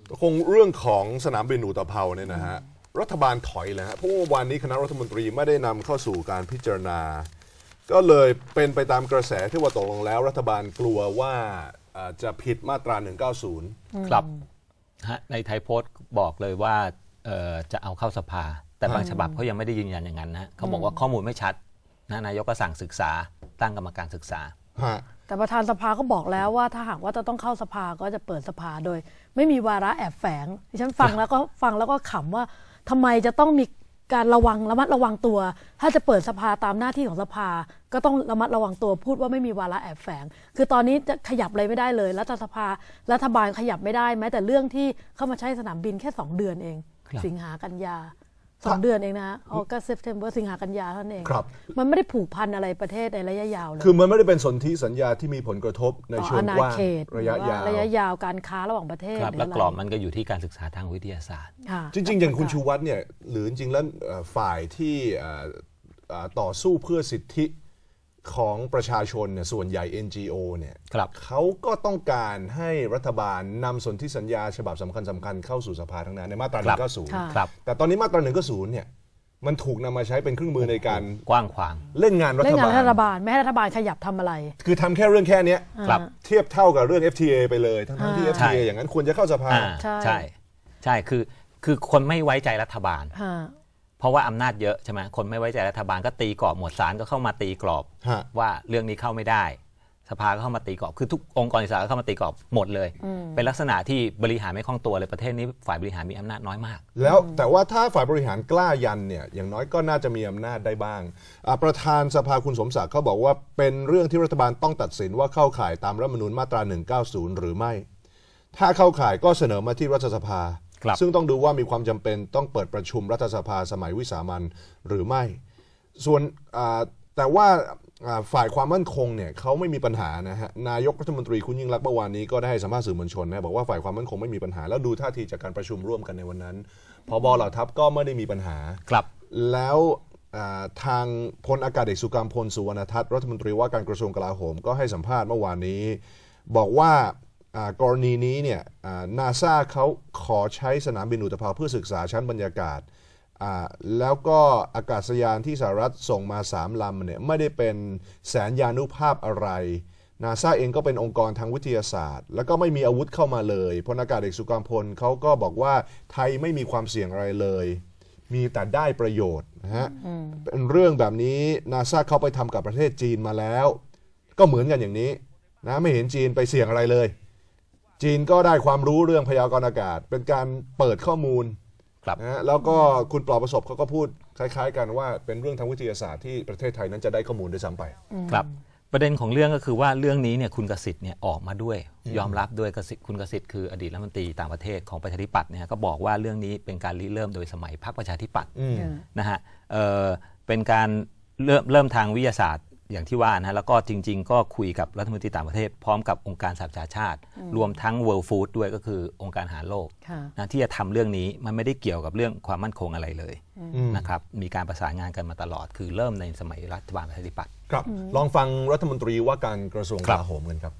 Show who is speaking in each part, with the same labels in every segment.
Speaker 1: คงเรื่องของสนามบินอุตภเปาเนี่ยนะฮะรัฐบาลถอยเลยฮะเพราะว่าวันนี้คณะรัฐมนตรีไม่ได้นำเข้าสู่การพิจารณาก็เลยเป็นไปตามกระแสที่ว่าตกลงแล้วรัฐบาลกลัวว่าจะผิดมาตรา190
Speaker 2: ครับในไทยโพสต์บอกเลยว่าจะเอาเข้าสภาแต่บางฉบับเขายังไม่ได้ยืนยันอย่างนั้นนะเขาบอกว่าข้อมูลไม่ชัดนะนายกก็สั่งศึกษาตั้งกรรมการศึกษา
Speaker 3: แต่ประธานสภาก็บอกแล้วว่าถ้าหากว่าจะต้องเข้าสภาก็จะเปิดสภาโดยไม่มีวาระแอบแฝงดิฉันฟังแล้วก็ขำว่าทำไมจะต้องมีการระมัดระวังตัวถ้าจะเปิดสภาตามหน้าที่ของสภาก็ต้องระมัดระวังตัวพูดว่าไม่มีวาระแอบแฝงคือตอนนี้จะขยับอะไรไม่ได้เลยรัฐบาลขยับไม่ได้แม้แต่เรื่องที่เข้ามาใช้สนามบินแค่2 เดือนเองสิงหากันยา2 เดือนเองนะออกัสเซปเทมเบอร์สิงหากันยาเท่านั้นเองมันไม่ได้ผูกพันอะไรประเทศในระยะยาวเลย
Speaker 1: คือมันไม่ได้เป็นสนธิสัญญาที่มีผลกระทบในเชิงกว้างระยะ
Speaker 3: ยาวการค้าระหว่างประเทศ
Speaker 2: และกรอบมันก็อยู่ที่การศึกษาทางวิทยาศาสตร์
Speaker 1: จริงๆอย่างคุณชูวัฒน์เนี่ยหรือจริงๆแล้วฝ่ายที่ต่อสู้เพื่อสิทธิของประชาชนเนี่ยส่วนใหญ่ NGO เนี่ยเขาก็ต้องการให้รัฐบาลนำสนธิสัญญาฉบับสำคัญเข้าสู่สภาทั้งนั้นในมาตรา190แต่ตอนนี้มาตรา190เนี่ยมันถูกนำมาใช้เป็นเครื่องมือในการ
Speaker 2: กว้างขวาง
Speaker 1: เล่นงานรัฐบาล
Speaker 3: ไม่ให้รัฐบาลขยับทำอะไร
Speaker 1: คือทำแค่เรื่องแค่นี้เทียบเท่ากับเรื่อง FTA ไปเลยทั้งที่ FTA อย่างนั้นควรจะเข้าสภา
Speaker 2: ใช่คือคนไม่ไว้ใจรัฐบาลเพราะว่าอำนาจเยอะใช่ไหมคนไม่ไว้ใจรัฐบาลก็ตีกรอบหมวดศาลก็เข้ามาตีกรอบว่าเรื่องนี้เข้าไม่ได้สภาก็เข้ามาตีกรอบคือทุกองค์กรอิสระก็เข้ามาตีกรอบหมดเลยเป็นลักษณะที่บริหารไม่คล่องตัวเลยประเทศนี้ฝ่ายบริหารมีอำนาจน้อยมาก
Speaker 1: แล้วแต่ว่าถ้าฝ่ายบริหารกล้ายันเนี่ยอย่างน้อยก็น่าจะมีอำนาจได้บ้างประธานสภาคุณสมศักดิ์เขาบอกว่าเป็นเรื่องที่รัฐบาลต้องตัดสินว่าเข้าข่ายตามรัฐธรรมนูญมาตรา190หรือไม่ถ้าเข้าข่ายก็เสนอมาที่รัฐสภาซึ่งต้องดูว่ามีความจำเป็นต้องเปิดประชุมรัฐสภาสมัยวิสามัญหรือไม่ส่วนแต่ว่าฝ่ายความมั่นคงเนี่ยเขาไม่มีปัญหานะฮะนายกรัฐมนตรีคุณยิ่งลักษณ์เมื่อวานนี้ก็ได้ให้สัมภาษณ์สื่อมวลชนนะบอกว่าฝ่ายความมั่นคงไม่มีปัญหาแล้วดูท่าทีจากการประชุมร่วมกันในวันนั้นผบ.เหล่าทัพก็ไม่ได้มีปัญหาแล้วทางพลอากาศเอกสุกัมพลสุวรรณทัศน์รัฐมนตรีว่าการกระทรวงกลาโหมก็ให้สัมภาษณ์เมื่อวานนี้บอกว่ากรณีนี้เนี่ยนาซาเขาขอใช้สนามบินอุตภเปาเพื่อศึกษาชั้นบรรยากาศแล้วก็อากาศยานที่สหรัฐส่งมา3 ลำเนี่ยไม่ได้เป็นแสนยานุภาพอะไรนาซาเองก็เป็นองค์กรทางวิทยาศาสตร์แล้วก็ไม่มีอาวุธเข้ามาเลยพลอากาศเอกสุกัมพลเขาก็บอกว่าไทยไม่มีความเสี่ยงอะไรเลยมีแต่ได้ประโยชน์นะฮะเป็นเรื่องแบบนี้นาซาเขาไปทำกับประเทศจีนมาแล้วก็เหมือนกันอย่างนี้นะไม่เห็นจีนไปเสี่ยงอะไรเลยจีนก็ได้ความรู้เรื่องพยากรณ์อากาศเป็นการเปิดข้อมูลนะแล้วก็คุณปลอบประสบเขาก็พูดคล้ายๆกันว่าเป็นเรื่องทางวิทยาศาสตร์ที่ประเทศไทยนั้นจะได้ข้อมูลด้วยซ้ำไป
Speaker 2: ครับประเด็นของเรื่องก็คือว่าเรื่องนี้เนี่ยคุณกสิทธิ์เนี่ยออกมาด้วยยอมรับด้วยคุณกสิทธิ์คืออดีตรัฐมนตรีต่างประเทศของประชาธิปัตย์เนี่ยก็บอกว่าเรื่องนี้เป็นการริเริ่มโดยสมัยพรรคประชาธิปัตย์นะฮะเป็นการเริ่มทางวิทยาศาสตร์อย่างที่ว่านะแล้วก็จริงๆก็คุยกับรัฐมนตรีต่างประเทศพร้อมกับองค์การสหประชาชาติรวมทั้ง World Food ด้วยก็คือองค์การอาหารโลกนะที่จะทำเรื่องนี้มันไม่ได้เกี่ยวกับเรื่องความมั่นคงอะไรเลยนะครับมีการประสานงานกันมาตลอดคือเริ่มในสมัยรัฐบาลประชาธิปัตย์
Speaker 1: ครับลองฟังรัฐมนตรีว่าการกระทรวงกลาโหมกันครับ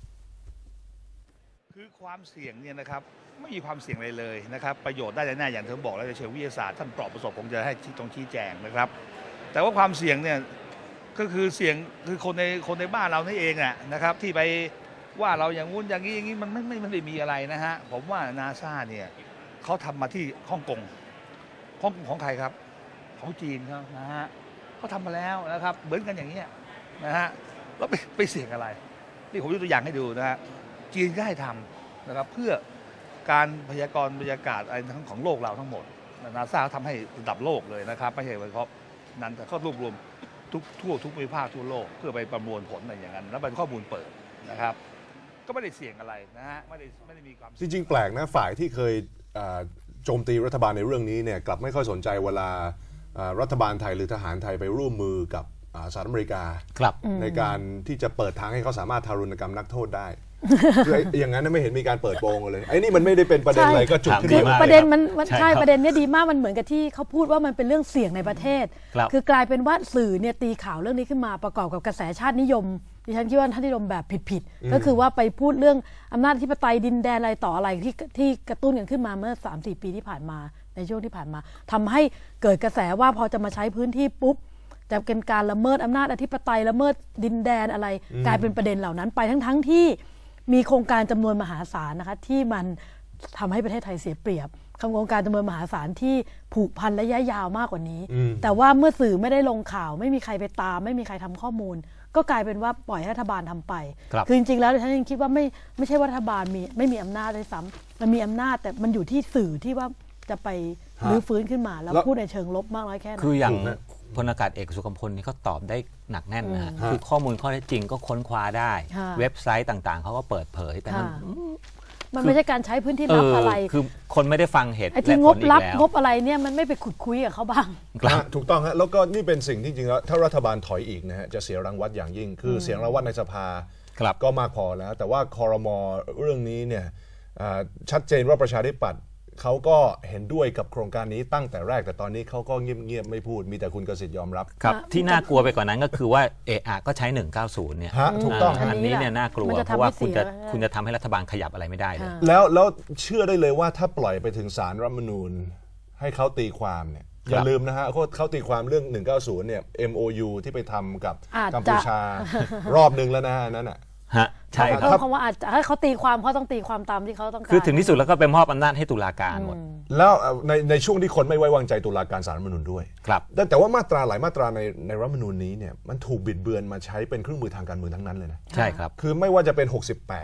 Speaker 4: คือความเสี่ยงเนี่ยนะครับไม่มีความเสี่ยงอะไรเลยนะครับประโยชน์ได้แน่ๆอย่างที่ผมบอกแล้วในเชิงวิทยาศาสตร์ท่านปลอบประสบคงจะให้ตรงชี้แจงนะครับแต่ว่าความเสี่ยงเนี่ยก็คือเสี่ยงคือคนในบ้านเรานี่เองนะครับที่ไปว่าเราอย่างงู้นอย่างนี้มันไม่ได้มีอะไรนะฮะผมว่านาซาเนี่ยเขาทำมาที่ฮ่องกงของใครครับของจีนเขานะฮะเขาทำมาแล้วนะครับเหมือนกันอย่างนี้นะฮะแล้วไปเสี่ยงอะไรที่ผมยกตัวอย่างให้ดูนะฮะจีนก็ให้ทำนะครับเพื่อการพยากรณ์บรรยากาศอะไรทั้งของโลกเราทั้งหมดนาซาเขาทำให้ระดับโลกเลยนะครับไม่ใช่เฉพาะนั้นแต่เขารวบรวมทุกภูมิภาคทั่วโลกเพื่อไปประมวลผลอะไรอย่างนั้นแล้วเป็นข้อมูลเปิดนะครับก็ไม่ได้เสี่ยงอะไรนะฮะไม่ได้มีความ
Speaker 1: จริงๆแปลกนะฝ่ายที่เคยโจมตีรัฐบาลในเรื่องนี้เนี่ยกลับไม่ค่อยสนใจเวลารัฐบาลไทยหรือทหารไทยไปร่วมมือกับสหรัฐอเมริกาในการที่จะเปิดทางให้เขาสามารถทารุณกรรมนักโทษได้คืออย่างนั้นไม่เห็นมีการเปิดโปงเลยไอ้นี่มันไม่ได้เป็นประเด็นอะไรก็จุดขึ้น
Speaker 3: คือ
Speaker 1: มา
Speaker 3: ประเด็นมัน
Speaker 2: ใช่
Speaker 3: ใช่
Speaker 2: ครับ
Speaker 3: ประเด็นเนี้ยดีมากมันเหมือนกับที่เขาพูดว่ามันเป็นเรื่องเสี่ยงในประเทศ
Speaker 2: ครับ
Speaker 3: คือกลายเป็นว่าสื่อเนี่ยตีข่าวเรื่องนี้ขึ้นมาประกอบกับกระแสชาตินิยมดิฉันคิดว่าชาตินิยมแบบผิดๆก็คือว่าไปพูดเรื่องอำนาจอธิปไตยดินแดนอะไรต่ออะไรที่กระตุ้นกันขึ้นมาเมื่อ 3-4 ปีที่ผ่านมาในช่วงที่ผ่านมาทำให้เกิดกระแสว่าพอจะมาใช้พื้นที่ปุ๊บจะเป็นการละเมิดอำนาจอธิปไตยละเมิดดินแดนอะไรกลายเป็นประเด็นเหล่านั้นไปทั้งที่มีโครงการจำนวนมหาศาลนะคะที่มันทำให้ประเทศไทยเสียเปรียบโครงการจำนวนมหาศาลที่ผูกพันระยะยาวมากกว่านี้แต่ว่าเมื่อสื่อไม่ได้ลงข่าวไม่มีใครไปตามไม่มีใครทำข้อมูลก็กลายเป็นว่าปล่อยให้รัฐบาลทำไป คือจริงๆแล้วฉันยังคิดว่าไม่ใช่ว่ารัฐบาลไม่มีอำนาจด้วยซ้ำมันมีอำนาจแต่มันอยู่ที่สื่อที่ว่าจะไปรื้อฟื้นขึ้นมาแล้วพูดในเชิงลบมากน้อยแค่ไหน
Speaker 2: คืออย่างพลอากาศเอกสุกัมพลนี่เขาตอบได้หนักแน่นนะฮะคือข้อมูลข้อเท็จจริงก็ค้นคว้าได้เว็บไซต์ต่างๆเขาก็เปิดเผยแต่
Speaker 3: มันไม่ใช่การใช้พื้นที่ลับอะไร
Speaker 2: คือคนไม่ได้ฟังเหตุ
Speaker 3: ไอ้ที่งบลับงบอะไรเนี่ยมันไม่ไปขุดคุยกับเขาบ้าง
Speaker 1: ถูกต้องฮะแล้วก็นี่เป็นสิ่งที่จริงแล้วถ้ารัฐบาลถอยอีกนะฮะจะเสียรางวัลอย่างยิ่งคือเสียรางวัลในสภาก็มากพอแล้วแต่ว่าครม.เรื่องนี้เนี่ยชัดเจนว่าประชาธิปัตย์เขาก็เห็นด้วยกับโครงการนี้ตั้งแต่แรกแต่ตอนนี้เขาก็เงียบๆไม่พูดมีแต่คุณกสิทธิ์ยอมรับ
Speaker 2: ครับที่น่ากลัวไปกว่านั้นก็คือว่าก็ใช้190เนี่ย
Speaker 1: ถูกต้อง
Speaker 2: อันนี้เนี่ยน่ากลัวเพราะว่าคุณจะทำให้รัฐบาลขยับอะไรไม่ได้เลย
Speaker 1: แล้วเชื่อได้เลยว่าถ้าปล่อยไปถึงศาลรัฐธรรมนูญให้เขาตีความเนี่ยอย่าลืมนะฮะเขาตีความเรื่อง190เนี่ย MOU ที่ไปทำกับกัมพูชารอบนึงแล้วนะนั่นน่ะ
Speaker 2: ใช่
Speaker 3: ครับเขาว่าอาจจะให้เขาตีความเขาต้องตีความตามที่เขาต้องการ
Speaker 2: คือถึงที่สุดแล้วก็เป็นมอบอำนาจให้ตุลาการหมด
Speaker 1: แล้วในช่วงที่คนไม่ไว้วางใจตุลาการศาลรัฐธรรมนูญด้วย
Speaker 2: ครับ
Speaker 1: แต่ว่ามาตราหลายมาตราในรัฐธรรมนูญนี้เนี่ยมันถูกบิดเบือนมาใช้เป็นเครื่องมือทางการเมืองทั้งนั้นเลยนะ
Speaker 2: ใช่ครับ
Speaker 1: คือไม่ว่าจะเป็น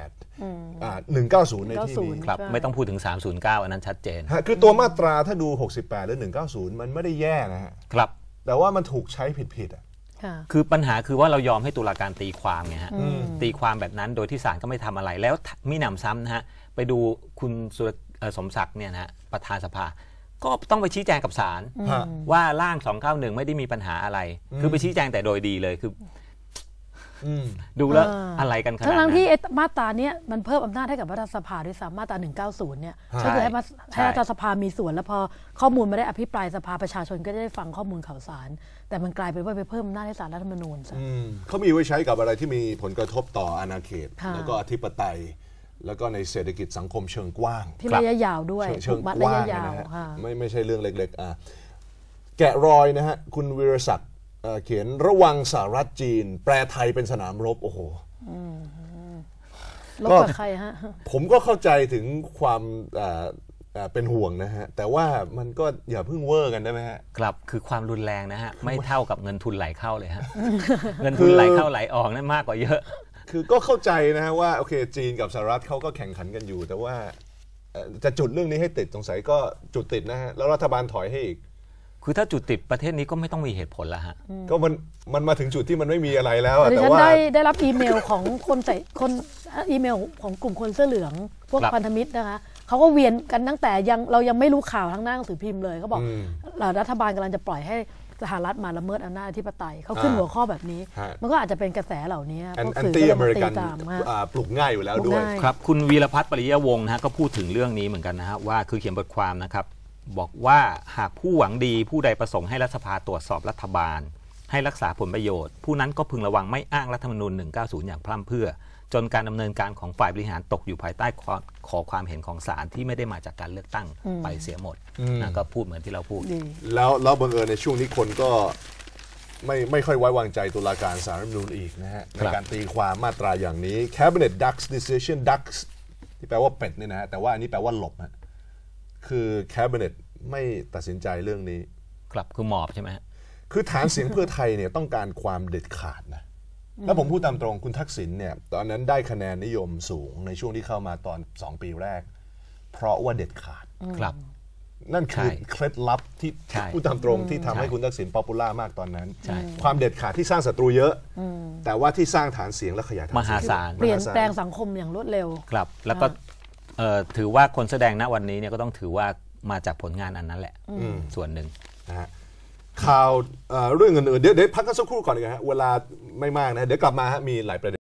Speaker 1: 68 190ในที่นี้
Speaker 2: ครับไม่ต้องพูดถึง309อันนั้นชัดเจน
Speaker 1: คือตัวมาตราถ้าดู68หรือ190มันไม่ได้แย่นะฮะ
Speaker 2: ครับ
Speaker 1: แต่ว่ามันถูกใช้ผิดอ่ะ
Speaker 2: คือปัญหาคือว่าเรายอมให้ตุลาการตีความไงฮะตีความแบบนั้นโดยที่ศาลก็ไม่ทำอะไรแล้วมิหนำซ้ำนะฮะไปดูคุณสมศักดิ์เนี่ยนะประธานสภาก็ต้องไปชี้แจงกับศาลว่าร่าง291ไม่ได้มีปัญหาอะไรคือไปชี้แจงแต่โดยดีเลยคือดูแล้วอะไรกันขนาดนั้น
Speaker 3: ทั้งที่มาตราเนี้ยมันเพิ่มอำนาจให้กับรัฐสภาด้วยซ้ำมาตรา190เนี่ยก็คือให้รัฐสภามีส่วนแล้วพอข้อมูลไม่ได้อภิปรายสภาประชาชนก็ได้ฟังข้อมูลข่าวสารแต่มันกลายเป็นว่าไปเพิ่มอำนาจให้ศาลรัฐธรรมนูญซะ
Speaker 1: เขามีไว้ใช้กับอะไรที่มีผลกระทบต่ออาณาเขตแล้วก็อธิปไตยแล้วก็ในเศรษฐกิจสังคมเชิงกว้าง
Speaker 3: ที่ระยะยาวด้วย
Speaker 1: เชิงกว้างนะฮะไม่ใช่เรื่องเล็กๆแกะรอยนะฮะคุณวีรศักดิ์เขียนระวังสหรัฐจีนแปลไทยเป็นสนามรบโอ้โห
Speaker 3: รบกับใครฮะ
Speaker 1: ผมก็เข้าใจถึงความเป็นห่วงนะฮะแต่ว่ามันก็อย่าเพิ่งเวอร์กันได้ไหมฮะ
Speaker 2: ครับคือความรุนแรงนะฮะไม่เท่ากับเงินทุนไหลเข้าเลยฮะเงินทุนไหลเข้าไหลออกนั่นมากกว่าเยอะ
Speaker 1: คือก็เข้าใจนะฮะว่าโอเคจีนกับสหรัฐเขาก็แข่งขันกันอยู่แต่ว่าจะจุดเรื่องนี้ให้ติดสงสัยก็จุดติดนะฮะแล้วรัฐบาลถอยให้อีก
Speaker 2: คือถ้าจุดติดประเทศนี้ก็ไม่ต้องมีเหตุผลแล้วฮะ
Speaker 1: ก็มันมาถึงจุดที่มันไม่มีอะไรแล้ว
Speaker 3: แต่ว่าได้รับอีเมลของคนอีเมลของกลุ่มคนเสื้อเหลืองพวกพันธมิตรนะคะเขาก็เวียนกันตั้งแต่เรายังไม่รู้ข่าวทั้งหน้าหนังสือพิมพ์เลยเขาบอกรัฐบาลกำลังจะปล่อยให้สหรัฐมาละเมิดอำนาจอธิปไตยเขาขึ้นหัวข้อแบบนี้มันก็อาจจะเป็นกระแสเหล่านี้
Speaker 1: พวกสื่ออเมริกันปลุกง่ายอยู่แล้วด้วย
Speaker 2: ครับคุณวีรพัฒน์ปริยวงศ์นะฮะก็พูดถึงเรื่องนี้เหมือนกันนะฮะว่าคือเขียนบทความนะครับบอกว่าหากผู้หวังดีผู้ใดประสงค์ให้รัฐสภาตรวจสอบรัฐบาลให้รักษาผลประโยชน์ผู้นั้นก็พึงระวังไม่อ้างรัฐธรรมนูญ190อย่างพร่ำเพรื่อจนการดำเนินการของฝ่ายบริหารตกอยู่ภายใต้ขอความเห็นของศาลที่ไม่ได้มาจากการเลือกตั้งไปเสียหมดนะก็พูดเหมือนที่เราพูด
Speaker 1: แล้วบังเอิญในช่วงนี้คนก็ไม่ค่อยไว้วางใจตุลาการศาลรัฐธรรมนูญอีกนะฮะในการตีความมาตราอย่างนี้ Cabinet Ducks Decision Ducks ที่แปลว่าเป็ดนี่นะฮะแต่ว่าอันนี้แปลว่าหลบฮะคือ Cabinet ไม่ตัดสินใจเรื่องนี้
Speaker 2: ครับคือหมอบใช่ไหม
Speaker 1: คือฐานเสียงเพื่อไทยเนี่ยต้องการความเด็ดขาดนะแล้วผมพูดตามตรงคุณทักษิณเนี่ยตอนนั้นได้คะแนนนิยมสูงในช่วงที่เข้ามาตอน2 ปีแรกเพราะว่าเด็ดขาด
Speaker 2: ครับ
Speaker 1: นั่นคือเคล็ดลับที่พูดตามตรงที่ทำให้คุณทักษิณป๊อปปูล่ามากตอนนั้นความเด็ดขาดที่สร้างศัตรูเยอะแต่ว่าที่สร้างฐานเสียงและขยายฐาน
Speaker 2: มหาศาล
Speaker 3: เปลี่ยนแปลงสังคมอย่างรวดเร็ว
Speaker 2: ครับแล้วก็ถือว่าคนแสดงณวันนี้เนี่ยก็ต้องถือว่ามาจากผลงานอันนั้นแหละส่วนหนึ่ง
Speaker 1: นะฮะข่าวเรื่องอื่นๆเดี๋ยวพักกันสักครู่ก่อนดีกว่าฮะเวลาไม่มากนะเดี๋ยวกลับมาฮะมีหลายประเด็น